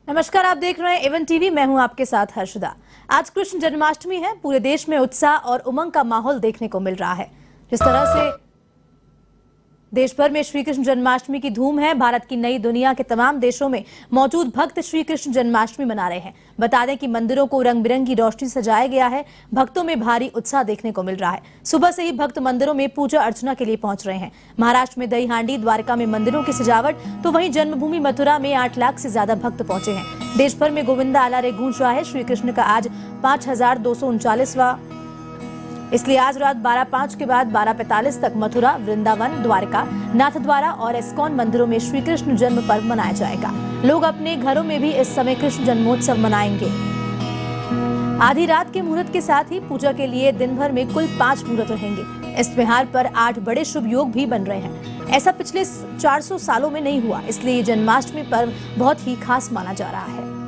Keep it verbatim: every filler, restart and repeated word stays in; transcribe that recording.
नमस्कार, आप देख रहे हैं एवन टीवी। मैं हूं आपके साथ हर्षदा। आज कृष्ण जन्माष्टमी है। पूरे देश में उत्साह और उमंग का माहौल देखने को मिल रहा है। जिस तरह से देश भर में श्री कृष्ण जन्माष्टमी की धूम है, भारत की नई दुनिया के तमाम देशों में मौजूद भक्त श्री कृष्ण जन्माष्टमी मना रहे हैं। बता दें कि मंदिरों को रंग बिरंगी रोशनी सजाया गया है। भक्तों में भारी उत्साह देखने को मिल रहा है। सुबह से ही भक्त मंदिरों में पूजा अर्चना के लिए पहुंच रहे हैं। महाराष्ट्र में दही हांडी, द्वारका में मंदिरों की सजावट, तो वहीं जन्मभूमि मथुरा में आठ लाख से ज्यादा भक्त पहुंचे हैं। देश भर में गोविंदा आलारे गूंज रहा है। श्री कृष्ण का आज पांच हजार दो सौ उनचालीसवां, इसलिए आज रात बारह पाँच के बाद बारह पैंतालीस तक मथुरा, वृंदावन, द्वारका, नाथद्वारा और इस्कॉन मंदिरों में श्री कृष्ण जन्म पर्व मनाया जाएगा। लोग अपने घरों में भी इस समय कृष्ण जन्मोत्सव मनाएंगे। आधी रात के मुहूर्त के साथ ही पूजा के लिए दिन भर में कुल पांच मुहूर्त रहेंगे। इस त्योहार पर आठ बड़े शुभ योग भी बन रहे हैं। ऐसा पिछले चार सौ सालों में नहीं हुआ, इसलिए जन्माष्टमी पर्व बहुत ही खास माना जा रहा है।